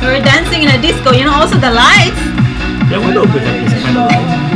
We're dancing in a disco, you know, also the lights. Yeah, we know, but like this kind of light.